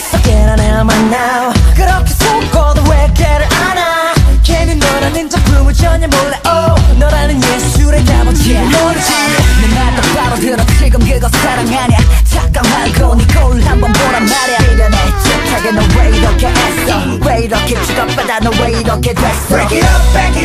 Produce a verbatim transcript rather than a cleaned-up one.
있어 깨어나야만 now 그렇게 속고도 왜 걔를 안아 걔는 너라는 작품을 전혀 몰라 oh 너라는 예술의 값어치 모르지 내 말 똑바로 들어 지금 그거 사랑 아냐 잠깐 말고 네 거울 한번 보란 말이야 미련해 착하게 너 왜 이렇게 애써 왜 이렇게 취급받아 너 왜 이렇게 됐어 Break it up, back it